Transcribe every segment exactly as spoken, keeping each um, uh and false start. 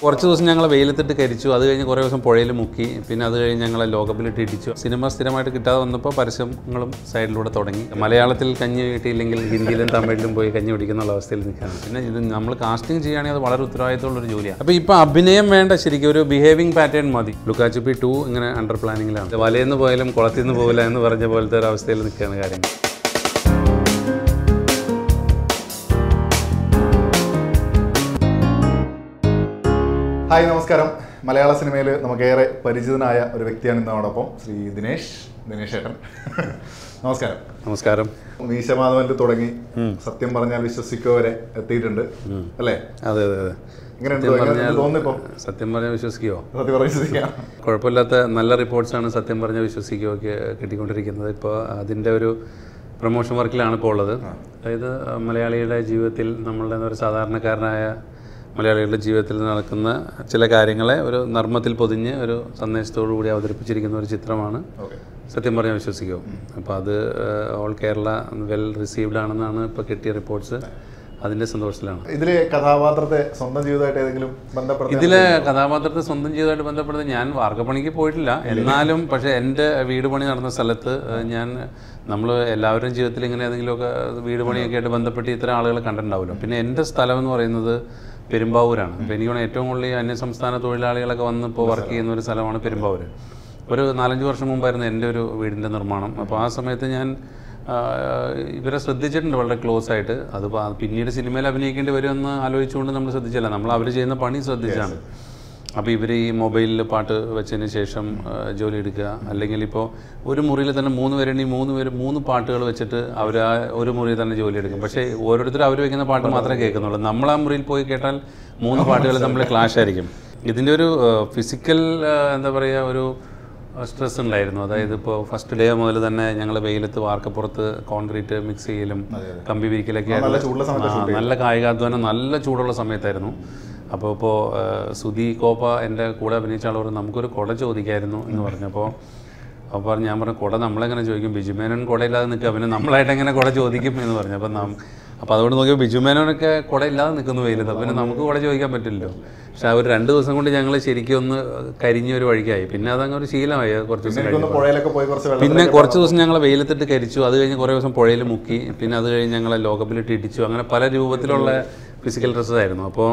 കുറച്ച് ദിവസം ഞങ്ങൾ വെയിലത്തിട്ട് കരിച്ചു, അത് കഴിഞ്ഞ് കുറേ ദിവസം പുഴയിൽ മുക്കി, പിന്നെ അത് കഴിഞ്ഞ് ഞങ്ങളെ ലോകകപ്പിലിട്ട് ഇടിച്ചു. സിനിമ സ്ഥിരമായിട്ട് കിട്ടാതെ വന്നപ്പോൾ പരസ്യങ്ങളും സൈഡിലൂടെ തുടങ്ങി. മലയാളത്തിൽ കഞ്ഞി കിട്ടിയില്ലെങ്കിൽ ഹിന്ദിയിലും തമിഴിലും പോയി കഞ്ഞി പിടിക്കുന്ന അവസ്ഥയിൽ നിൽക്കുകയാണ്. പിന്നെ ഇത് നമ്മൾ കാസ്റ്റിംഗ് ചെയ്യുകയാണെങ്കിൽ അത് വളരെ ഉത്തരവാദിത്തമുള്ളൊരു ജോലിയാണ്. അപ്പോൾ ഇപ്പോൾ അഭിനയം വേണ്ട, ശരിക്കും ഒരു ബിഹേവിംഗ് പാറ്റേൺ മതി. ലുക്കാച്ചുപ്പി ടു ഇങ്ങനെ അണ്ടർ പ്ലാനിങ്ങിലാണ്. വലയെന്ന് പോയാലും കുളത്തിൽ നിന്ന് പോകില്ല എന്ന് പറഞ്ഞ പോലത്തെ ഒരു അവസ്ഥയിൽ നിൽക്കുകയാണ് കാര്യങ്ങൾ. ഹായ്, നമസ്കാരം. മലയാള സിനിമയിൽ നമുക്കേറെ പരിചിതനായ ഒരു വ്യക്തിയാണ് ഇന്നോടൊപ്പം, ശ്രീ ദിനേശ് ദിനേശ് ഏട്ടൻ. നമസ്കാരം. നമസ്കാരം. മീശമാധവനിൽ തുടങ്ങി സത്യം പറഞ്ഞാൽ വിശ്വസിക്കോ വരെ എത്തിയിട്ടുണ്ട് അല്ലേ? അതെ അതെ അതെ. സത്യം പറഞ്ഞാൽ വിശ്വസിക്കുമോ? സത്യം പറഞ്ഞ വിശ്വസിക്കാം. കുഴപ്പമില്ലാത്ത നല്ല റിപ്പോർട്ട്സാണ് സത്യം പറഞ്ഞാൽ വിശ്വസിക്കുമോ ഒക്കെ കിട്ടിക്കൊണ്ടിരിക്കുന്നത്. ഇപ്പോൾ അതിൻ്റെ ഒരു പ്രൊമോഷൻ വർക്കിലാണ് ഇപ്പോൾ ഉള്ളത്. അതായത് മലയാളിയുടെ ജീവിതത്തിൽ നമ്മളുടെ ഒരു സാധാരണക്കാരനായ മലയാളികളുടെ ജീവിതത്തിൽ നടക്കുന്ന ചില കാര്യങ്ങളെ ഒരു നർമ്മത്തിൽ പൊതിഞ്ഞ് ഒരു സന്ദേശത്തോടു കൂടി അവതരിപ്പിച്ചിരിക്കുന്ന ഒരു ചിത്രമാണ് സത്യം പറഞ്ഞാൽ വിശ്വസിക്കുമോ. അപ്പോൾ അത് ഓൾ കേരള വെൽ റിസീവ്ഡ് ആണെന്നാണ് ഇപ്പോൾ കിട്ടിയ റിപ്പോർട്ട്സ്. അതിൻ്റെ സന്തോഷത്തിലാണ്. ഇതിലെ കഥാപാത്രത്തെ സ്വന്തം ജീവിതമായിട്ട് ഏതെങ്കിലും ബന്ധപ്പെടുത്തി ഇതിലെ കഥാപാത്രത്തെ സ്വന്തം ജീവിതമായിട്ട് ബന്ധപ്പെടുത്തി ഞാൻ വാർക്കപ്പണിക്ക് പോയിട്ടില്ല. എന്നാലും പക്ഷേ എൻ്റെ വീട് പണി നടന്ന സ്ഥലത്ത് ഞാൻ നമ്മൾ എല്ലാവരും ജീവിതത്തിൽ ഇങ്ങനെ ഏതെങ്കിലുമൊക്കെ വീട് പണിയൊക്കെ ആയിട്ട് ബന്ധപ്പെട്ട് ഇത്തരം ആളുകളെ കണ്ടിട്ടുണ്ടാവുമല്ലോ. പിന്നെ എൻ്റെ സ്ഥലം എന്ന് പറയുന്നത് പെരുമ്പാവൂരാണ്. അപ്പോൾ എനിക്ക് ഏറ്റവും കൂടുതൽ അന്യസംസ്ഥാന തൊഴിലാളികളൊക്കെ വന്ന് ഇപ്പോൾ വർക്ക് ചെയ്യുന്ന ഒരു സ്ഥലമാണ് പെരുമ്പാവൂർ. ഒരു നാലഞ്ച് വർഷം മുമ്പായിരുന്നു എൻ്റെ ഒരു വീടിൻ്റെ നിർമ്മാണം. അപ്പോൾ ആ സമയത്ത് ഞാൻ ഇവരെ ശ്രദ്ധിച്ചിട്ടുണ്ട് വളരെ ക്ലോസ് ആയിട്ട്. അത് പിന്നീട് സിനിമയിൽ അഭിനയിക്കേണ്ടി വരുമെന്ന് ആലോചിച്ചുകൊണ്ട് നമ്മൾ ശ്രദ്ധിച്ചില്ല, നമ്മൾ അവർ ചെയ്യുന്ന പണി ശ്രദ്ധിച്ചാണ്. അപ്പോൾ ഇവർ ഈ മൊബൈലിൽ പാട്ട് വെച്ചതിന് ശേഷം ജോലി എടുക്കുക, അല്ലെങ്കിൽ ഇപ്പോൾ ഒരു മുറിയിൽ തന്നെ മൂന്ന് പേരുണ്ടെങ്കിൽ മൂന്ന് പേര് മൂന്ന് പാട്ടുകൾ വെച്ചിട്ട് അവർ ആ ഒരു മുറിയിൽ തന്നെ ജോലി എടുക്കും. പക്ഷേ ഓരോരുത്തരും അവർ വയ്ക്കുന്ന പാട്ട് മാത്രമേ കേൾക്കുന്നുള്ളൂ. നമ്മൾ ആ മുറിയിൽ പോയി കേട്ടാൽ മൂന്ന് പാട്ടുകൾ തമ്മിൽ ക്ലാഷ് ആയിരിക്കും. ഇതിൻ്റെ ഒരു ഫിസിക്കൽ എന്താ പറയുക ഒരു സ്ട്രെസ് ഉണ്ടായിരുന്നു. അതായത് ഇപ്പോൾ ഫസ്റ്റ് ഡേ മുതൽ തന്നെ ഞങ്ങൾ വെയിലത്ത് വാർക്കപ്പുറത്ത് കോൺക്രീറ്റ് മിക്സ് ചെയ്യലും കമ്പി വിരിക്കലൊക്കെ ആയിരുന്നു. നല്ല കായികാധ്വാനം, നല്ല ചൂടുള്ള സമയത്തായിരുന്നു. അപ്പോൾ ഇപ്പോൾ സുധി കോപ്പ എൻ്റെ കൂടെ അഭിനയിച്ച ആളോട് നമുക്കൊരു കുട ചോദിക്കായിരുന്നു എന്ന് പറഞ്ഞപ്പോൾ അപ്പോൾ പറഞ്ഞു, ഞാൻ പറഞ്ഞു കുട നമ്മളെങ്ങനെ ചോദിക്കും, ബിജുമേനോൻ കുടയില്ലാതെ നിൽക്കുക, പിന്നെ നമ്മളായിട്ട് എങ്ങനെ കുട ചോദിക്കും എന്ന് പറഞ്ഞു. അപ്പം നാം അപ്പോൾ അതുകൊണ്ട് നോക്കിയപ്പോൾ ബിജുമേനോനൊക്കെ കുടയില്ലാതെ നിൽക്കുന്നു വെയിലത്ത്, അപ്പം പിന്നെ നമുക്ക് കുട ചോദിക്കാൻ പറ്റില്ലല്ലോ. പക്ഷേ ആ ഒരു രണ്ട് ദിവസം കൊണ്ട് ഞങ്ങൾ ശരിക്കും ഒന്ന് കരിഞ്ഞ ഒരു വഴിക്കായി. പിന്നെ അതങ്ങ് ഒരു ശീലമായി. കുറച്ച് ദിവസം കഴിഞ്ഞു പിന്നെ കുറച്ച് ദിവസം ഞങ്ങൾ വെയിലത്തിട്ട് കരിച്ചു, അത് കഴിഞ്ഞ് കുറേ ദിവസം പുഴയിൽ മുക്കി, പിന്നെ അത് കഴിഞ്ഞ് ഞങ്ങളെ ലോകകപ്പിലിട്ട് ഇടിച്ചു. അങ്ങനെ പല രൂപത്തിലുള്ള ഫിസിക്കൽ ഡ്രസ്സ് ആയിരുന്നു. അപ്പോൾ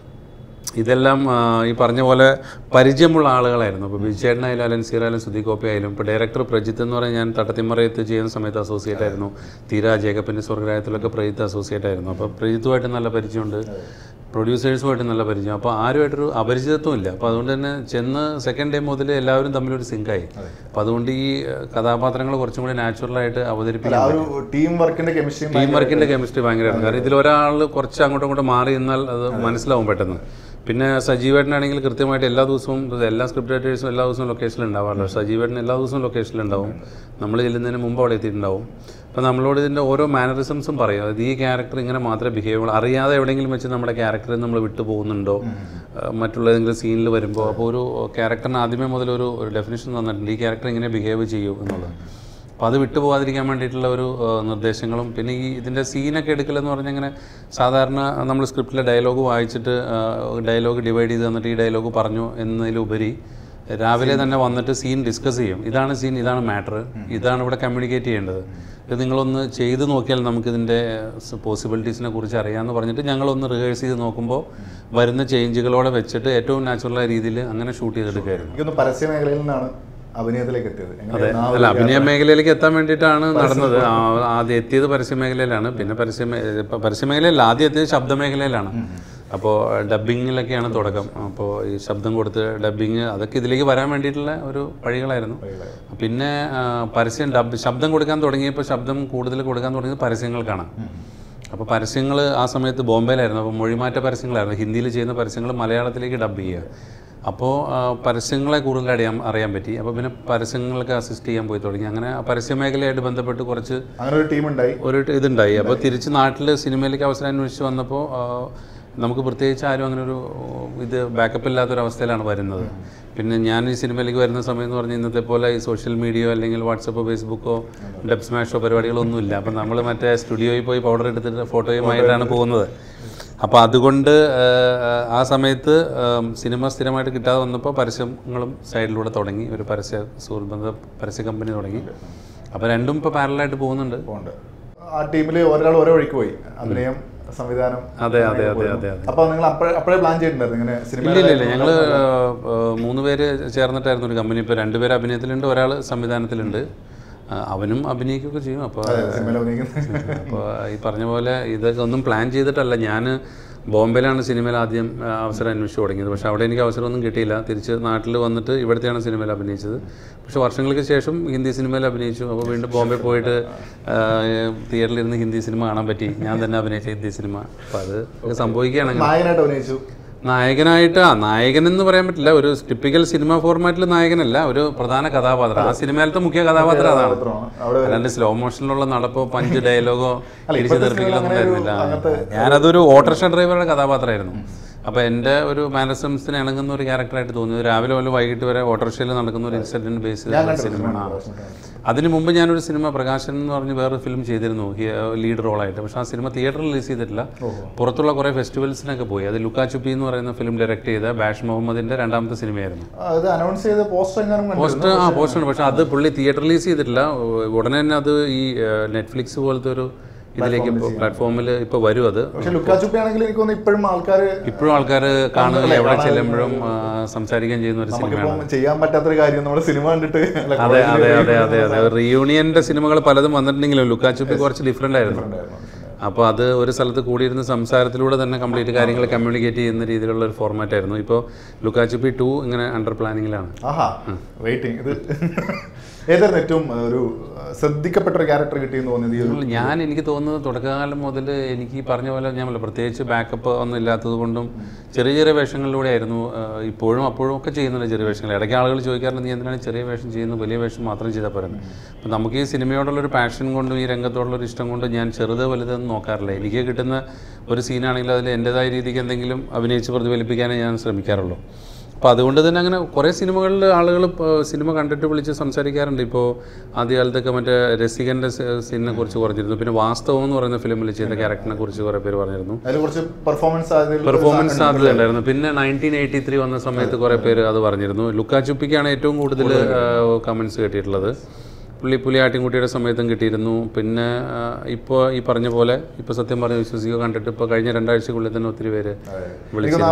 ഇതെല്ലാം ഈ പറഞ്ഞ പോലെ പരിചയമുള്ള ആളുകളായിരുന്നു. ഇപ്പോൾ ബിജുചേട്ടനായാലും അലൻസീറായാലും സുധി കോപ്പയായാലും. ഇപ്പോൾ ഡയറക്ടർ പ്രജിത്ത് എന്ന് പറഞ്ഞാൽ ഞാൻ തട്ടത്തിമറയത്ത് ചെയ്യുന്ന സമയത്ത് അസോസിയേറ്റ് ആയിരുന്നു. തീര ജേക്കബിൻ്റെ സ്വർഗ്ഗരായത്തിലൊക്കെ പ്രജിത്ത് അസോസിയേറ്റ് ആയിരുന്നു. അപ്പോൾ പ്രജിത്തുമായിട്ട് നല്ല പരിചയമുണ്ട്, പ്രൊഡ്യൂസേഴ്സുമായിട്ട് നല്ല പരിചയം. അപ്പോൾ ആരുമായിട്ടൊരു അപരിചിതത്വം ഇല്ല. അപ്പോൾ അതുകൊണ്ട് തന്നെ ചെന്ന് സെക്കൻഡ് ഡേ മുതൽ എല്ലാവരും തമ്മിലൊരു സിങ്കായി. അപ്പോൾ അതുകൊണ്ട് ഈ കഥാപാത്രങ്ങൾ കുറച്ചും കൂടി നാച്ചുറലായിട്ട് അവതരിപ്പിക്കാൻ ടീം വർക്കിൻ്റെ കെമിസ്ട്രി ടീം വർക്കിൻ്റെ കെമിസ്ട്രി ഭയങ്കരമായിരുന്നു. കാരണം ഇതിൽ ഒരാൾ കുറച്ച് അങ്ങോട്ടും ഇങ്ങോട്ടും മാറി നിന്നാൽ അത് മനസ്സിലാവും പെട്ടെന്ന്. പിന്നെ സജീവേട്ടനാണെങ്കിൽ കൃത്യമായിട്ട് എല്ലാ ദിവസവും എല്ലാ സ്ക്രിപ്റ്റ് റൈറ്റേഴ്സും എല്ലാ ദിവസവും ലൊക്കേഷനിൽ ഉണ്ടാവാറുണ്ട്. സജീവേട്ടൻ എല്ലാ ദിവസവും ലൊക്കേഷനിലുണ്ടാവും, നമ്മൾ ചെല്ലുന്നതിന് മുമ്പ് അവിടെ എത്തിയിട്ടുണ്ടാവും. അപ്പോൾ നമ്മളോട് ഇതിൻ്റെ ഓരോ മാനറിസംസും പറയും. അതായത് ഈ ക്യാരക്ടർ ഇങ്ങനെ മാത്രമേ ബിഹേവ് ചെയ്യുള്ളൂ, അറിയാതെ എവിടെയെങ്കിലും വെച്ച് നമ്മുടെ ക്യാരക്ടറിൽ നമ്മൾ വിട്ടു പോകുന്നുണ്ടോ മറ്റുള്ള ഏതെങ്കിലും സീനിൽ വരുമ്പോൾ. അപ്പോൾ ഒരു ക്യാരക്ടറിന് ആദ്യമേ മുതൽ ഒരു ഒരു ഡെഫിനിഷൻ തന്നിട്ടുണ്ട്, ഈ ക്യാരക്ടർ ഇങ്ങനെ ബിഹേവ് ചെയ്യൂ എന്നുള്ളത്. അപ്പോൾ അത് വിട്ടു പോകാതിരിക്കാൻ വേണ്ടിയിട്ടുള്ള ഒരു നിർദ്ദേശങ്ങളും. പിന്നെ ഈ ഇതിൻ്റെ സീനൊക്കെ എടുക്കലെന്ന് പറഞ്ഞാൽ ഇങ്ങനെ സാധാരണ നമ്മൾ സ്ക്രിപ്റ്റിലെ ഡയലോഗ് വായിച്ചിട്ട് ഡയലോഗ് ഡിവൈഡ് ചെയ്ത് തന്നിട്ട് ഈ ഡയലോഗ് പറഞ്ഞു എന്നതിലുപരി രാവിലെ തന്നെ വന്നിട്ട് സീൻ ഡിസ്കസ് ചെയ്യും. ഇതാണ് സീൻ, ഇതാണ് മാറ്റർ, ഇതാണ് ഇവിടെ കമ്മ്യൂണിക്കേറ്റ് ചെയ്യേണ്ടത്, ഇത് നിങ്ങളൊന്ന് ചെയ്ത് നോക്കിയാൽ നമുക്കിതിൻ്റെ പോസിബിലിറ്റീസിനെ കുറിച്ച് അറിയാമെന്ന് പറഞ്ഞിട്ട് ഞങ്ങളൊന്ന് റിഹേഴ്സ് ചെയ്ത് നോക്കുമ്പോൾ വരുന്ന ചേഞ്ചുകളോടെ വെച്ചിട്ട് ഏറ്റവും നാച്ചുറലായ രീതിയിൽ അങ്ങനെ ഷൂട്ട് ചെയ്തെടുക്കുകയായിരുന്നു. പരസ്യ മേഖലയിൽ നിന്നാണ് അഭിനയത്തിലേക്ക് എത്തിയത്. അതെ, അല്ല അഭിനയ മേഖലയിലേക്ക് എത്താൻ വേണ്ടിയിട്ടാണ് നടന്നത്. ആദ്യം എത്തിയത് പരസ്യ മേഖലയിലാണ്, പിന്നെ പരസ്യ പരസ്യ മേഖലയിൽ ആദ്യം എത്തിയത് ശബ്ദ മേഖലയിലാണ്. അപ്പോൾ ഡബ്ബിങ്ങിലൊക്കെയാണ് തുടക്കം. അപ്പോൾ ഈ ശബ്ദം കൊടുത്ത് ഡബ്ബിങ് അതൊക്കെ ഇതിലേക്ക് വരാൻ വേണ്ടിയിട്ടുള്ള ഒരു വഴികളായിരുന്നു. പിന്നെ പരസ്യം ഡബ് ശബ്ദം കൊടുക്കാൻ തുടങ്ങിയപ്പോൾ ശബ്ദം കൂടുതൽ കൊടുക്കാൻ തുടങ്ങിയത് പരസ്യങ്ങൾക്കാണ്. അപ്പോൾ പരസ്യങ്ങൾ ആ സമയത്ത് ബോംബെയിലായിരുന്നു. അപ്പോൾ മൊഴിമാറ്റ പരസ്യങ്ങളായിരുന്നു, ഹിന്ദിയിൽ ചെയ്യുന്ന പരസ്യങ്ങൾ മലയാളത്തിലേക്ക് ഡബ് ചെയ്യുക. അപ്പോൾ പരസ്യങ്ങളെ കൂടുതൽ അറിയാൻ അറിയാൻ പറ്റി. അപ്പോൾ പിന്നെ പരസ്യങ്ങൾക്ക് അസിസ്റ്റ് ചെയ്യാൻ പോയി തുടങ്ങി. അങ്ങനെ പരസ്യ മേഖലയായിട്ട് ബന്ധപ്പെട്ട് കുറച്ച് അങ്ങനെ ഒരു ടീമുണ്ടായി, ഒരു ഇതുണ്ടായി. അപ്പോൾ തിരിച്ച് നാട്ടിൽ സിനിമയിലേക്ക് അവസരം അന്വേഷിച്ച് വന്നപ്പോൾ നമുക്ക് പ്രത്യേകിച്ച് ആരും അങ്ങനെ ഒരു ഇത് ബാക്കപ്പ് ഇല്ലാത്തൊരവസ്ഥയിലാണ് വരുന്നത്. പിന്നെ ഞാൻ ഈ സിനിമയിലേക്ക് വരുന്ന സമയം എന്ന് പറഞ്ഞാൽ ഇന്നത്തെ പോലെ ഈ സോഷ്യൽ മീഡിയയോ അല്ലെങ്കിൽ വാട്സപ്പോ ഫേസ്ബുക്കോ ഡബ് സ്മാഷോ പരിപാടികളൊന്നുമില്ല. അപ്പം നമ്മൾ മറ്റേ സ്റ്റുഡിയോയിൽ പോയി പൗഡർ എടുത്തിട്ട് ഫോട്ടോയുമായിട്ടാണ് പോകുന്നത്. അപ്പോൾ അതുകൊണ്ട് ആ സമയത്ത് സിനിമ സ്ഥിരമായിട്ട് കിട്ടാതെ വന്നപ്പോൾ പരസ്യങ്ങളും സൈഡിലൂടെ തുടങ്ങി, ഒരു പരസ്യ സുഹൃത്ത് പരസ്യ കമ്പനി തുടങ്ങി. അപ്പോൾ രണ്ടും ഇപ്പോൾ പാരലായിട്ട് പോകുന്നുണ്ട്. ആ ടീമിൽ ഒരാൾ ഓരോ വഴിക്ക് പോയി, അഭിനയം, സംവിധാനം. അതെ അതെ അതെ അതെ അതെ. അപ്പോൾ നിങ്ങൾ അപ്പോഴേ പ്ലാൻ ചെയ്തിട്ടുണ്ടായിരുന്നു ഇങ്ങനെ സിനിമ? ഇല്ല ഇല്ല, ഞങ്ങൾ മൂന്ന് പേര് ചേർന്നിട്ടായിരുന്നു ഒരു കമ്പനി. ഇപ്പോൾ രണ്ടുപേര് അഭിനയത്തിലുണ്ട്, ഒരാൾ സംവിധാനത്തിലുണ്ട്. അവനും അഭിനയിക്കുകയൊക്കെ ചെയ്യും. അപ്പോൾ അപ്പോൾ ഈ പറഞ്ഞ പോലെ ഇതൊക്കെ ഒന്നും പ്ലാൻ ചെയ്തിട്ടല്ല. ഞാൻ ബോംബെയിലാണ് സിനിമയിൽ ആദ്യം അവസരം അന്വേഷിച്ച് തുടങ്ങിയത്. പക്ഷേ അവിടെ എനിക്ക് അവസരമൊന്നും കിട്ടിയില്ല. തിരിച്ച് നാട്ടിൽ വന്നിട്ട് ഇവിടുത്തെയാണ് സിനിമയിൽ അഭിനയിച്ചത്. പക്ഷേ വർഷങ്ങൾക്ക് ശേഷം ഹിന്ദി സിനിമയിൽ അഭിനയിച്ചു. അപ്പോൾ വീണ്ടും ബോംബെ പോയിട്ട് തിയേറ്ററിലിരുന്ന് ഹിന്ദി സിനിമ കാണാൻ പറ്റി, ഞാൻ തന്നെ അഭിനയിച്ച ഹിന്ദി സിനിമ. അപ്പോൾ അത് സംഭവിക്കുകയാണ്. നായകനായിട്ട് അഭിനയിച്ചു. നായകനായിട്ട് ആ നായകൻ എന്ന് പറയാൻ പറ്റില്ല, ഒരു ടിപ്പിക്കൽ സിനിമ ഫോർമാറ്റിൽ നായകനല്ല, ഒരു പ്രധാന കഥാപാത്രം. ആ സിനിമയിലത്തെ മുഖ്യ കഥാപാത്രം അതാണ്. അല്ലാണ്ട് സ്ലോ മോഷനിലുള്ള നടപ്പോ പഞ്ച് ഡയലോഗോ തിരിച്ചു തീർപ്പിക്കലൊന്നും ഉണ്ടായിരുന്നില്ല. ഞാനതൊരു ഓട്ടോറിക്ഷ ഡ്രൈവറുടെ കഥാപാത്രമായിരുന്നു. അപ്പോൾ എൻ്റെ ഒരു മാനസംസിന് ഇണങ്ങുന്ന ഒരു ക്യാരക്ടറായിട്ട് തോന്നിയത്. രാവിലെ മുതൽ വൈകിട്ട് വരെ ഓട്ടോറിക്ഷയിൽ നടക്കുന്ന ഒരു ഇൻസിഡൻറ്റ് ബേസ് ചെയ്ത സിനിമയാണ്. അതിന് മുമ്പ് ഞാനൊരു സിനിമ പ്രകാശൻ എന്ന് പറഞ്ഞ് വേറൊരു ഫിലിം ചെയ്തിരുന്നു ലീഡ് റോളായിട്ട്. പക്ഷേ ആ സിനിമ തിയേറ്ററിൽ റിലീസ് ചെയ്തിട്ടില്ല. പുറത്തുള്ള കുറേ ഫെസ്റ്റിവൽസിനൊക്കെ പോയി. അത് ലുക്കാ ചുപ്പി എന്ന് പറയുന്ന ഫിലിം ഡയറക്ട് ചെയ്ത ബാഷ് മുഹമ്മദിൻ്റെ രണ്ടാമത്തെ സിനിമയായിരുന്നു. പോസ്റ്റർ ആ പോസ്റ്റർ പക്ഷേ അത് പുള്ളി തിയേറ്റർ റിലീസ് ചെയ്തിട്ടില്ല. ഉടനെ തന്നെ അത് ഈ നെറ്റ്ഫ്ലിക്സ് പോലത്തെ ഒരു ഇതിലേക്ക് പ്ലാറ്റ്ഫോമിൽ ഇപ്പോൾ വരും. അത് ഇപ്പോഴും ആൾക്കാർ ഇപ്പോഴും ആൾക്കാർ കാണുകയും എവിടെ ചെല്ലുമ്പോഴും സംസാരിക്കുകയും ചെയ്യുന്ന ഒരു സിനിമയാണ്. ചെയ്യാൻ പറ്റാത്തൊരു കാര്യം നമ്മുടെ സിനിമ കണ്ടിട്ട്. അതെ അതെ അതെ അതെ അതെ റീയൂണിയൻ്റെ സിനിമകൾ പലതും വന്നിട്ടുണ്ടെങ്കിലും ലുക്കാ ചുപ്പി കുറച്ച് ഡിഫറെൻ്റ് ആയിരുന്നു. അപ്പോൾ അത് ഒരു സ്ഥലത്ത് കൂടിയിരുന്ന സംസാരത്തിലൂടെ തന്നെ കംപ്ലീറ്റ് കാര്യങ്ങൾ കമ്മ്യൂണിക്കേറ്റ് ചെയ്യുന്ന രീതിയിലുള്ള ഒരു ഫോർമാറ്റ് ആയിരുന്നു. ഇപ്പോൾ ലുക്കാ ചുപ്പി ടു ഇങ്ങനെ അണ്ടർ പ്ലാനിങ്ങിലാണ്. ആഹാ വെയിറ്റിംഗ്. ഇത് ഏതായിരുന്നു ഏറ്റവും ഒരു ശ്രദ്ധിക്കപ്പെട്ട ഒരു ക്യാരക്ടർ കിട്ടിയെന്ന് തോന്നിയത്? ഞാൻ എനിക്ക് തോന്നുന്നത് തുടക്കകാലം മുതൽ എനിക്ക് പറഞ്ഞ പോലെ ഞാൻ പ്രത്യേകിച്ച് ബാക്കപ്പ് ഒന്നും ഇല്ലാത്തത് കൊണ്ടും ചെറിയ ചെറിയ വേഷങ്ങളിലൂടെ ആയിരുന്നു. ഇപ്പോഴും അപ്പോഴും ഒക്കെ ചെയ്യുന്നുണ്ട് ചെറിയ വേഷങ്ങൾ. ഇടയ്ക്ക് ആളുകൾ ചോദിക്കാറുണ്ട് നീ എന്തിനാണ് ചെറിയ വേഷം ചെയ്യുന്നത്, വലിയ വേഷം മാത്രം ചെയ്താൽ പോരുന്നത്. അപ്പം നമുക്ക് ഈ സിനിമയോടുള്ളൊരു പാഷൻ കൊണ്ടും ഈ രംഗത്തോടുള്ളൊരു ഇഷ്ടം കൊണ്ടും ഞാൻ ചെറുത് വലുതെന്ന് നോക്കാറില്ല. എനിക്ക് കിട്ടുന്ന ഒരു സീനാണെങ്കിൽ അതിൽ എൻ്റെതായ രീതിക്ക് എന്തെങ്കിലും അഭിനയിച്ച് പ്രതിഫലിപ്പിക്കാനേ ഞാൻ ശ്രമിക്കാറുള്ളൂ. അപ്പോൾ അതുകൊണ്ട് തന്നെ അങ്ങനെ കുറേ സിനിമകളിൽ ആളുകൾ സിനിമ കണ്ടിട്ട് വിളിച്ച് സംസാരിക്കാറുണ്ട്. ഇപ്പോൾ ആദ്യകാലത്തൊക്കെ മറ്റേ രസികൻ്റെ സീനിനെ കുറിച്ച് പറഞ്ഞിരുന്നു. പിന്നെ വാസ്തവം എന്ന് പറയുന്ന ഫിലിമിൽ ചെയ്ത ക്യാരക്ടറിനെ കുറിച്ച് കുറേ പേര് പറഞ്ഞിരുന്നു. പെർഫോമൻസ് സാധ്യത ഉണ്ടായിരുന്നു. പിന്നെ നയൻറ്റീൻ എയ്റ്റി ത്രീ വന്ന സമയത്ത് കുറേ പേര് അത് പറഞ്ഞിരുന്നു. ലുക്കാ ചുപ്പിക്കാണ് ഏറ്റവും കൂടുതൽ കമൻസ് കിട്ടിയിട്ടുള്ളത്. പുള്ളി പുലി ആട്ടിൻകുട്ടിയുടെ സമയത്തും കിട്ടിയിരുന്നു. പിന്നെ ഇപ്പോൾ ഈ പറഞ്ഞ പോലെ ഇപ്പോൾ സത്യം പറഞ്ഞ് വിശ്വസിക്കുക കണ്ടിട്ട് ഇപ്പോൾ കഴിഞ്ഞ രണ്ടാഴ്ചക്കുള്ളിൽ തന്നെ ഒത്തിരി പേര് വിളിച്ചു.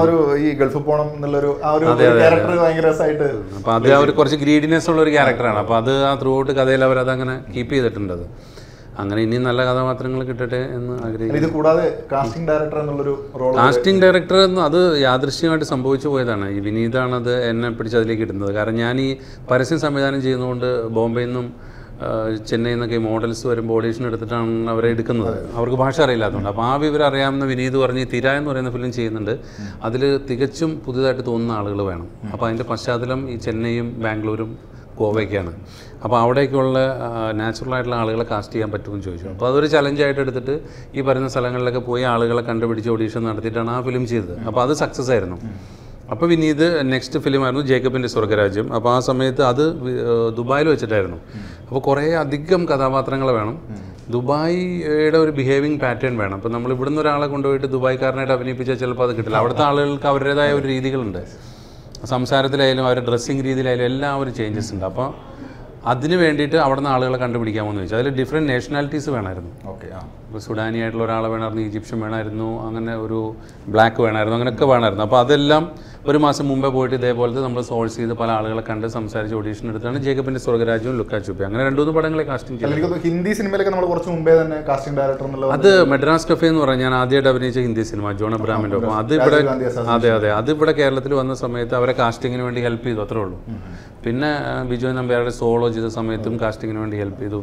അപ്പോൾ അത് അവർ കുറച്ച് ഗ്രീഡിനെസ് ഉള്ള ഒരു ക്യാരക്ടറാണ്. അപ്പോൾ അത് ആ ത്രൂ ഔട്ട് കഥയിൽ അവർ അതങ്ങനെ കീപ്പ് ചെയ്തിട്ടുണ്ട്. അത് അങ്ങനെ ഇനിയും നല്ല കഥാപാത്രങ്ങൾ കിട്ടട്ടെ എന്ന് ആഗ്രഹിക്കുന്നു. കാസ്റ്റിംഗ് ഡയറക്ടർ അത് യാദൃശ്യമായിട്ട് സംഭവിച്ചു പോയതാണ്. ഈ വിനീതാണ് അത് എന്നെ പിടിച്ച് അതിലേക്ക് ഇടുന്നത്. കാരണം ഞാൻ ഈ പരസ്യം സംവിധാനം ചെയ്യുന്നതുകൊണ്ട് ബോംബെയിൽ നിന്നും ചെന്നൈയിൽ നിന്നൊക്കെ മോഡൽസ് വരുമ്പോൾ ഓഡീഷൻ എടുത്തിട്ടാണ് അവരെ എടുക്കുന്നത്. അവർക്ക് ഭാഷ അറിയില്ലാത്തതുകൊണ്ട്. അപ്പോൾ ആ വിവരം അറിയാവുന്ന വിനീത് പറഞ്ഞ് തിര എന്ന് പറയുന്ന ഫിലിം ചെയ്യുന്നുണ്ട്. അതിൽ തികച്ചും പുതുതായിട്ട് തോന്നുന്ന ആളുകൾ വേണം. അപ്പോൾ അതിൻ്റെ പശ്ചാത്തലം ഈ ചെന്നൈയും ബാംഗ്ലൂരും ഗോവയ്ക്കാണ്. അപ്പോൾ അവിടേക്കുള്ള നാച്ചുറലായിട്ടുള്ള ആളുകളെ കാസ്റ്റ് ചെയ്യാൻ പറ്റുമെന്ന് ചോദിച്ചു. അപ്പോൾ അതൊരു ചലഞ്ചായിട്ട് എടുത്തിട്ട് ഈ പറയുന്ന സ്ഥലങ്ങളിലൊക്കെ പോയി ആളുകളെ കണ്ടുപിടിച്ച് ഓഡീഷൻ നടത്തിയിട്ടാണ് ആ ഫിലിം ചെയ്തത്. അപ്പോൾ അത് സക്സസ് ആയിരുന്നു. അപ്പോൾ വിനീത് നെക്സ്റ്റ് ഫിലിമായിരുന്നു ജേക്കബിൻ്റെ സ്വർഗരാജ്യം. അപ്പോൾ ആ സമയത്ത് അത് ദുബായിൽ വെച്ചിട്ടായിരുന്നു. അപ്പോൾ കുറേ അധികം കഥാപാത്രങ്ങൾ വേണം. ദുബായിയുടെ ഒരു ബിഹേവിങ് പാറ്റേൺ വേണം. അപ്പോൾ നമ്മൾ ഇവിടുന്ന് ഒരാളെ കൊണ്ടുപോയിട്ട് ദുബായ്ക്കാരനായിട്ട് അഭിനയിപ്പിച്ചാൽ ചിലപ്പോൾ അത് കിട്ടില്ല. അവിടുത്തെ ആളുകൾക്ക് അവരുടേതായ ഒരു രീതികളുണ്ട്. സംസാരത്തിലായാലും അവരുടെ ഡ്രസ്സിങ് രീതിയിലായാലും എല്ലാം ഒരു ചേഞ്ചസ് ഉണ്ട്. അപ്പോൾ അതിന് വേണ്ടിയിട്ട് അവിടെ നിന്ന് ആളുകളെ കണ്ടുപിടിക്കാമെന്ന് ചോദിച്ചു. അതിൽ ഡിഫറെൻറ്റ് നാഷണാലിറ്റീസ് വേണമായിരുന്നു. ഓക്കെ ആ ഇപ്പോൾ സുഡാനി ആയിട്ടുള്ള ഒരാളെ വേണമായിരുന്നു, ഈജിപ്ഷ്യൻ വേണമായിരുന്നു, അങ്ങനെ ഒരു ബ്ലാക്ക് വേണമായിരുന്നു, അങ്ങനെയൊക്കെ വേണമായിരുന്നു. അപ്പോൾ അതെല്ലാം ഒരു മാസം മുമ്പേ പോയിട്ട് ഇതേപോലത്തെ നമ്മൾ സോഴ്സ് ചെയ്ത് പല ആളുകളെ കണ്ട് സംസാരിച്ച് ഓഡീഷൻ എടുത്താണ് ജേക്കബിൻ്റെ സ്വർഗരാജ്യവും ലുക്കാ ചുപ്പി. അങ്ങനെ രണ്ടു മൂന്ന് പടങ്ങളെ കാസ്റ്റിംഗ് ചെയ്തു. ഹിന്ദി സിനിമയിലൊക്കെ നമ്മൾ കുറച്ച് മുമ്പേ തന്നെ കാസ്റ്റിംഗ് ഡയറക്ടർ എന്നുള്ളത് അത് മെഡ്രാസ് കഫേ എന്ന് പറഞ്ഞാൽ ഞാൻ ആദ്യമായിട്ട് അഭിനയിച്ച ഹിന്ദി സിനിമ ജോൺ അബ്രാമിൻ്റെ ഒപ്പം. അത് ഇവിടെ അതെ അതെ അത് ഇവിടെ കേരളത്തിൽ വന്ന സമയത്ത് അവരെ കാസ്റ്റിങ്ങിന് വേണ്ടി ഹെൽപ്പ് ചെയ്തു, അത്രേ ഉള്ളൂ. പിന്നെ ബിജോയ് നമ്പ്യാരുടെ സോളോ ചെയ്ത സമയത്തും കാസ്റ്റിങ്ങിന് വേണ്ടി ഹെൽപ്പ് ചെയ്തു.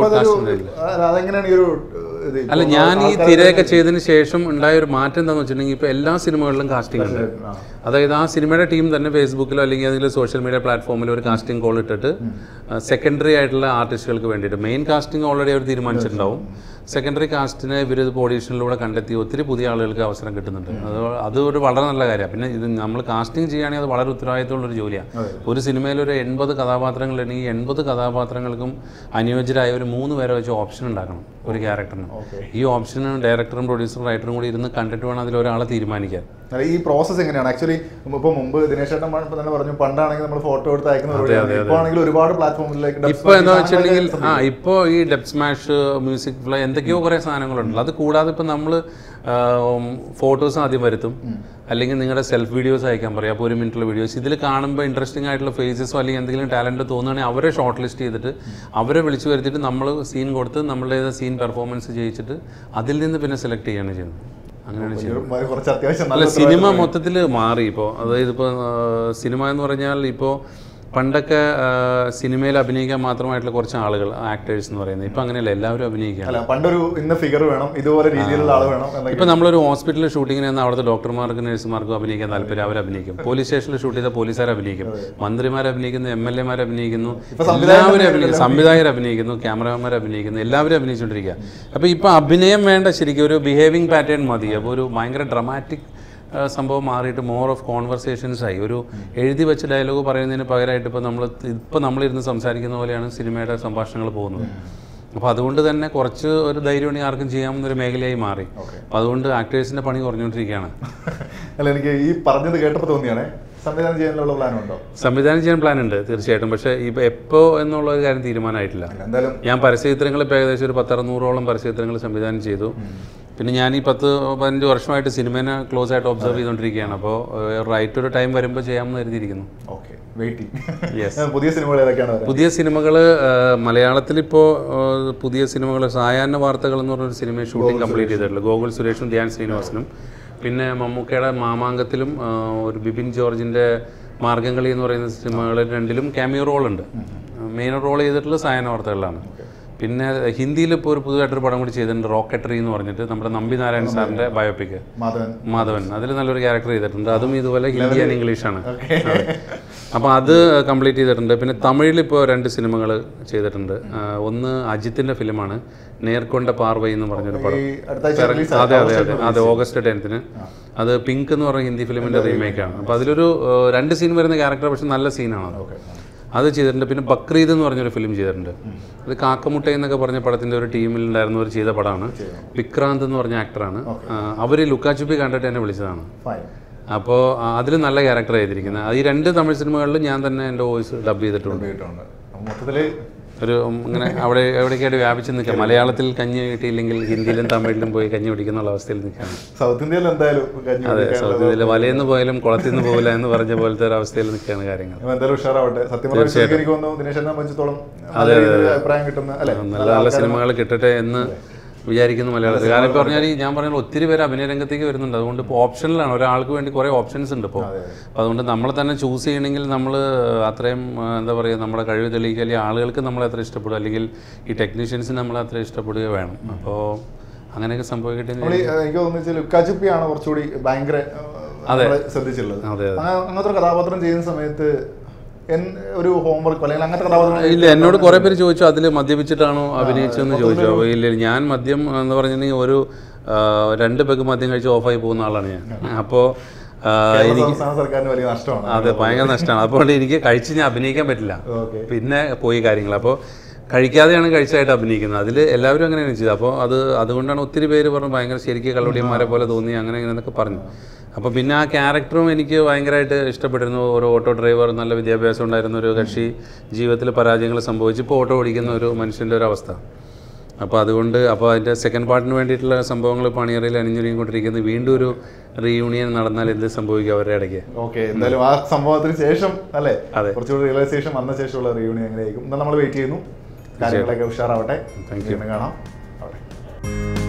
അല്ല ഞാൻ ഈ തിരയൊക്കെ ചെയ്തതിന് ശേഷം ഉണ്ടായ ഒരു മാറ്റം എന്താണെന്ന് വെച്ചിട്ടുണ്ടെങ്കിൽ ഇപ്പോൾ എല്ലാ സിനിമകളിലും കാസ്റ്റിംഗ് ഉണ്ട്. അതായത് ആ സിനിമയുടെ ടീം തന്നെ ഫേസ്ബുക്കിലോ അല്ലെങ്കിൽ ഏതെങ്കിലും സോഷ്യൽ മീഡിയ പ്ലാറ്റ്ഫോമിലോ ഒരു കാസ്റ്റിംഗ് കോൾ ഇട്ടിട്ട് സെക്കൻഡറി ആയിട്ടുള്ള ആർട്ടിസ്റ്റുകൾക്ക് വേണ്ടിയിട്ട് മെയിൻ കാസ്റ്റിംഗ് ഓൾറെഡി അവർ തീരുമാനിച്ചിട്ടുണ്ടാവും. സെക്കൻഡറി കാസ്റ്റിനെ ഇവർ ഇത് ഓഡീഷനിലൂടെ കണ്ടെത്തി ഒത്തിരി പുതിയ ആളുകൾക്ക് അവസരം കിട്ടുന്നുണ്ട്. അത് അത് ഒരു വളരെ നല്ല കാര്യമാണ്. പിന്നെ ഇത് നമ്മൾ കാസ്റ്റിംഗ് ചെയ്യുകയാണെങ്കിൽ അത് വളരെ ഉത്തരവാദിത്തമുള്ളൊരു ജോലിയാണ്. ഒരു സിനിമയിൽ ഒരു എൺപത് കഥാപാത്രങ്ങളുണ്ടെങ്കിൽ എൺപത് കഥാപാത്രങ്ങൾക്കും അനുയോജ്യരായ ഒരു മൂന്ന് പേരെ വെച്ച് ഓപ്ഷൻ ഉണ്ടാക്കണം ഒരു ക്യാരക്ടറിന്. ഈ ഓപ്ഷന് ഡയറക്ടറും പ്രൊഡ്യൂസറും റൈറ്ററും കൂടി ഇരുന്ന് കണ്ടിട്ട് വേണം അതിൽ ഒരാളെ തീരുമാനിക്കാൻ. ഈ പ്രോസസ്സ് എങ്ങനെയാണ് ആക്ച്വലി? ഇപ്പോൾ മുമ്പ് ദിനേശ് ചേട്ടൻ തന്നെ പറഞ്ഞു, പണ്ടാണെങ്കിൽ നമ്മൾ ഫോട്ടോ എടുത്ത് അയക്കുന്ന, ഇപ്പോൾ ആണെങ്കിൽ ഒരുപാട് പ്ലാറ്റ്ഫോമിലേക്ക് ഇപ്പോൾ എന്താ വെച്ചിട്ടുണ്ടെങ്കിൽ ആ ഇപ്പോൾ ഈ ഡബ് സ്മാഷ്, മ്യൂസിക് ഫ്ലൈ, എന്തൊക്കെയോ കുറേ സാധനങ്ങളുണ്ടല്ലോ. അത് കൂടാതെ ഇപ്പോൾ നമ്മൾ ഫോട്ടോസ് ആദ്യം വരുത്തും, അല്ലെങ്കിൽ നിങ്ങളുടെ സെൽഫ് വീഡിയോസ് അയക്കാൻ പറയാം. അപ്പോൾ ഒരു മിനിറ്റുള്ള വീഡിയോസ് ഇതിൽ കാണുമ്പോൾ ഇൻട്രസ്റ്റിംഗ് ആയിട്ടുള്ള ഫേസസോ അല്ലെങ്കിൽ എന്തെങ്കിലും ടാലൻറ്റ് തോന്നുകയാണെങ്കിൽ അവരെ ഷോർട്ട് ലിസ്റ്റ് ചെയ്തിട്ട് അവരെ വിളിച്ചു വരുത്തിയിട്ട് നമ്മൾ സീൻ കൊടുത്ത് നമ്മളുടെ സീൻ പെർഫോമൻസ് ചെയ്യിച്ചിട്ട് അതിൽ നിന്ന് പിന്നെ സെലക്ട് ചെയ്യാണ് ചെയ്യുന്നത്. അങ്ങനെയാണ് ചെയ്യുന്നത്. അല്ല, സിനിമ മൊത്തത്തിൽ മാറി ഇപ്പോൾ. അതായത് ഇപ്പോൾ സിനിമ എന്ന് പറഞ്ഞാൽ ഇപ്പോൾ പണ്ടൊക്കെ സിനിമയിൽ അഭിനയിക്കാൻ മാത്രമായിട്ടുള്ള കുറച്ച് ആളുകൾ, ആക്ടേഴ്സ് എന്ന് പറയുന്നത്. ഇപ്പം അങ്ങനെയല്ല, എല്ലാവരും അഭിനയിക്കുകയാണ്. പണ്ടൊരു ഇന്ന ഫിഗർ വേണം, ഇതുപോലെ രീതിയിലുള്ള ആൾ വേണം. ഇപ്പം നമ്മളൊരു ഹോസ്പിറ്റലിൽ ഷൂട്ടിങ്ങിന് നിന്ന് അവിടുത്തെ ഡോക്ടർമാർക്കും നഴ്സുമാർക്കും അഭിനയിക്കാൻ താല്പര്യം, അവർ അഭിനയിക്കും. പോലീസ് സ്റ്റേഷനിൽ ഷൂട്ട് ചെയ്ത പോലീസുകാർ അഭിനയിക്കും, മന്ത്രിമാർ അഭിനയിക്കുന്നു, എം എൽ എമാർ അഭിനയിക്കുന്നു, എല്ലാവരും അഭിനയിക്കും, സംവിധായകർ അഭിനയിക്കുന്നു, ക്യാമറമാർ അഭിനയിക്കുന്നു, എല്ലാവരും അഭിനയിച്ചുകൊണ്ടിരിക്കുക. അപ്പോൾ ഇപ്പോൾ അഭിനയം വേണ്ട, ശരിക്കും ഒരു ബിഹേവിങ് പാറ്റേൺ മതി. അപ്പോൾ ഒരു ഭയങ്കര ഡ്രമാറ്റിക് സംഭവം മാറിയിട്ട് മോർ ഓഫ് കോൺവെർസേഷൻസ് ആയി. ഒരു എഴുതി വെച്ച ഡയലോഗ് പറയുന്നതിന് പകരമായിട്ട് ഇപ്പോൾ നമ്മൾ ഇപ്പോൾ നമ്മളിരുന്ന് സംസാരിക്കുന്ന പോലെയാണ് സിനിമയുടെ സംഭാഷണങ്ങൾ പോകുന്നത്. അപ്പോൾ അതുകൊണ്ട് തന്നെ കുറച്ച് ഒരു ധൈര്യമാണ് ആർക്കും ചെയ്യാവുന്ന ഒരു മേഖലയായി മാറി. അപ്പോൾ അതുകൊണ്ട് ആക്ടേഴ്സിൻ്റെ പണി കുറഞ്ഞുകൊണ്ടിരിക്കുകയാണ്. അല്ല, എനിക്ക് ഈ പറഞ്ഞത് കേട്ടപ്പോൾ തോന്നിയാണ് സംവിധാനം ചെയ്യാനുള്ള പ്ലാൻ ഉണ്ടോ? സംവിധാനം ചെയ്യാൻ പ്ലാൻ ഉണ്ട് തീർച്ചയായിട്ടും. പക്ഷേ ഇപ്പോൾ എപ്പോൾ എന്നുള്ള ഒരു കാര്യം തീരുമാനമായിട്ടില്ല. എന്തായാലും ഞാൻ പരസ്യചിത്രങ്ങൾ ഇപ്പോൾ ഏകദേശം ഒരു പത്തറുന്നൂറോളം പരസ്യചിത്രങ്ങൾ സംവിധാനം ചെയ്തു. പിന്നെ ഞാൻ ഈ പത്ത് പതിനഞ്ച് വർഷമായിട്ട് സിനിമേനെ ക്ലോസ് ആയിട്ട് ഒബ്സർവ് ചെയ്തുകൊണ്ടിരിക്കുകയാണ്. അപ്പോൾ റൈറ്റ് ഒരു ടൈം വരുമ്പോൾ ചെയ്യാമെന്ന് കരുതിയിരിക്കുന്നു. ഓക്കെ, പുതിയ സിനിമകൾ ഏതൊക്കെയാണ്? പുതിയ സിനിമകൾ മലയാളത്തിലിപ്പോൾ പുതിയ സിനിമകൾ സായാഹ്ന വാർത്തകൾ എന്ന് പറഞ്ഞൊരു സിനിമ ഷൂട്ടിംഗ് കംപ്ലീറ്റ് ചെയ്തിട്ടുള്ളൂ. ഗോകുൽ സുരേഷും ധ്യാൻ ശ്രീനിവാസനും. പിന്നെ മമ്മൂക്കയുടെ മാമാങ്കത്തിലും ഒരു ബിപിൻ ജോർജിൻ്റെ മാർഗംകളി എന്ന് പറയുന്ന സിനിമകളിൽ രണ്ടിലും ക്യാമിയോ റോളുണ്ട്. മെയിൻ റോൾ ചെയ്തിട്ടുള്ള സായാഹ്ന വാർത്തകളിലാണ്. പിന്നെ ഹിന്ദിയിൽ ഇപ്പോൾ ഒരു പുതുതായിട്ടൊരു പടം കൂടി ചെയ്തിട്ടുണ്ട്, റോക്കറ്ററി എന്ന് പറഞ്ഞിട്ട്, നമ്മുടെ നമ്പി നാരായണൻ സാറിൻ്റെ ബയോപിക് മാധവൻ. അതിൽ നല്ലൊരു ക്യാരക്ടർ ചെയ്തിട്ടുണ്ട്. അതും ഇതുപോലെ ഹിന്ദി ആൻഡ് ഇംഗ്ലീഷാണ്. അപ്പോൾ അത് കംപ്ലീറ്റ് ചെയ്തിട്ടുണ്ട്. പിന്നെ തമിഴിലിപ്പോൾ രണ്ട് സിനിമകൾ ചെയ്തിട്ടുണ്ട്. ഒന്ന് അജിത്തിൻ്റെ ഫിലിമാണ്, നേർക്കൊണ്ട പാർവൈ എന്ന് പറഞ്ഞൊരു പടം. അതെ അതെ അതെ അതെ ഓഗസ്റ്റ് ടെൻത്തിന്. അത് പിങ്ക് എന്ന് പറഞ്ഞ ഹിന്ദി ഫിലിമിൻ്റെ റീമേക്കാണ്. അപ്പോൾ അതിലൊരു രണ്ട് സീൻ വരുന്ന ക്യാരക്ടർ, പക്ഷെ നല്ല സീനാണ്. അത് ചെയ്തിട്ടുണ്ട്. പിന്നെ ബക്രീദ് എന്ന് പറഞ്ഞൊരു ഫിലിം ചെയ്തിട്ടുണ്ട്. അത് കാക്കമുട്ട എന്നൊക്കെ പറഞ്ഞ പടത്തിൻ്റെ ഒരു ടീമിലുണ്ടായിരുന്നവർ ചെയ്ത പടമാണ്. വിക്രാന്ത് എന്ന് പറഞ്ഞ ആക്ടറാണ്. അവർ ലുക്കാച്ചുപ്പി കണ്ടിട്ട് എന്നെ വിളിച്ചതാണ്. അപ്പോൾ അതിൽ നല്ല ക്യാരക്ടർ ചെയ്തിരിക്കുന്നത്. ഈ രണ്ട് തമിഴ് സിനിമകളിലും ഞാൻ തന്നെ എൻ്റെ വോയിസ് ഡബ് ചെയ്തിട്ടുണ്ട്. മൊത്തത്തിൽ ഒരു ഇങ്ങനെ അവിടെ എവിടേക്കായിട്ട് വ്യാപിച്ച് നിൽക്കാം. മലയാളത്തിൽ കഞ്ഞി കിട്ടിയില്ലെങ്കിൽ ഹിന്ദിയിലും തമിഴിലും പോയി കഞ്ഞി പിടിക്കുന്ന അവസ്ഥയിൽ നിൽക്കുകയാണ്. സൗത്ത് ഇന്ത്യയിൽ എന്തായാലും അതെ, സൗത്ത് ഇന്ത്യയിൽ വലയെന്ന് പോയാലും കുളത്തിൽ നിന്ന് പോകില്ല എന്ന് പറഞ്ഞ പോലത്തെ ഒരു അവസ്ഥയിൽ നിൽക്കുകയാണ് കാര്യങ്ങൾ. അതെ അതെ, നല്ല നല്ല സിനിമകൾ കിട്ടട്ടെ എന്ന് വിചാരിക്കുന്നു മലയാളത്തിൽ. കാരണം ഇപ്പോൾ പറഞ്ഞാൽ ഞാൻ പറഞ്ഞാൽ ഒത്തിരി പേര് അഭിനയ രംഗത്തേക്ക് വരുന്നുണ്ട്. അതുകൊണ്ട് ഇപ്പോൾ ഓപ്ഷനിലാണ്, ഒരാൾക്ക് വേണ്ടി കുറേ ഓപ്ഷൻസ് ഉണ്ട് ഇപ്പോൾ. അപ്പോൾ അതുകൊണ്ട് നമ്മൾ തന്നെ ചൂസ് ചെയ്യണമെങ്കിൽ നമ്മൾ അത്രയും എന്താ പറയുക, നമ്മുടെ കഴിവ് തെളിയിക്കുക, അല്ലെങ്കിൽ ആളുകൾക്ക് നമ്മളെ അത്ര ഇഷ്ടപ്പെടുക, അല്ലെങ്കിൽ ഈ ടെക്നീഷ്യൻസിന് നമ്മളെ അത്ര ഇഷ്ടപ്പെടുക വേണം. അപ്പോൾ അങ്ങനെയൊക്കെ സംഭവിക്കട്ടെ. എനിക്ക് തോന്നുന്നു ലുക്കാച്ചുപ്പിയാണ് കുറച്ചുകൂടി ഭയങ്കര ശ്രദ്ധിച്ചുള്ളത്. അങ്ങനത്തെ കഥാപാത്രം ചെയ്യുന്ന സമയത്ത് ഒരു ഹോംവർക്ക് അല്ലെങ്കിൽ അങ്ങനത്തെ കഥാപാത്രം ഇല്ല. എന്നോട് കുറേ പേര് ചോദിച്ചു അതിൽ മദ്യപിച്ചിട്ടാണോ അഭിനയിച്ചതെന്ന് ചോദിച്ചു. അപ്പോൾ ഇല്ല, ഞാൻ മദ്യം എന്ന് പറഞ്ഞിട്ടുണ്ടെങ്കിൽ ഒരു രണ്ട് പെഗ് മദ്യം കഴിച്ച് ഓഫായി പോകുന്ന ആളാണ് ഞാൻ. അപ്പോൾ എനിക്ക് സർക്കാരിന് വലിയ നഷ്ടമാണ്. അതെ, ഭയങ്കര നഷ്ടമാണ്. അപ്പോൾ എനിക്ക് കഴിച്ച് ഞാൻ അഭിനയിക്കാൻ പറ്റില്ല, പിന്നെ പോയി കാര്യങ്ങൾ. അപ്പോൾ കഴിക്കാതെയാണ് കഴിച്ചായിട്ട് അഭിനയിക്കുന്നത്. അതിൽ എല്ലാവരും അങ്ങനെയാണ് ചെയ്തത്. അപ്പോൾ അത് അതുകൊണ്ടാണ് ഒത്തിരി പേര് പറഞ്ഞു ഭയങ്കര ശരിക്കും കള്ളുടിയന്മാരെ പോലെ തോന്നി, അങ്ങനെ ഇങ്ങനെ എന്നൊക്കെ പറഞ്ഞു. അപ്പോൾ പിന്നെ ആ ക്യാരക്ടറും എനിക്ക് ഭയങ്കരമായിട്ട് ഇഷ്ടപ്പെട്ടിരുന്നു. ഒരു ഓട്ടോ ഡ്രൈവർ, നല്ല വിദ്യാഭ്യാസം ഉണ്ടായിരുന്ന ഒരു കക്ഷി, ജീവിതത്തിൽ പരാജയങ്ങൾ സംഭവിച്ച് ഇപ്പോൾ ഓട്ടോ ഓടിക്കുന്ന ഒരു മനുഷ്യൻ്റെ ഒരു അവസ്ഥ. അപ്പോൾ അതുകൊണ്ട് അപ്പോൾ അതിൻ്റെ സെക്കൻഡ് പാർട്ടിന് വേണ്ടിയിട്ടുള്ള സംഭവങ്ങൾ പണിയറയിൽ അണിഞ്ഞൊരുങ്ങിക്കൊണ്ടിരിക്കുന്നത്. വീണ്ടും ഒരു റീയൂണിയൻ നടന്നാൽ എന്ത് സംഭവിക്കും അവരുടെ ഇടയ്ക്ക്? ഓക്കെ, എന്തായാലും ആ സംഭവത്തിന് ശേഷം അല്ലേ, അതെ, കുറച്ചുകൂടി റിയലൈസേഷൻ വന്ന ശേഷമുള്ള റീയൂണിയൻ എങ്ങനെയായിരിക്കും എന്നാൽ നമ്മൾ വെയിറ്റ് ചെയ്യുന്നു. കാര്യങ്ങളൊക്കെ ഉഷാറാവട്ടെ. Thank you. കാണാം.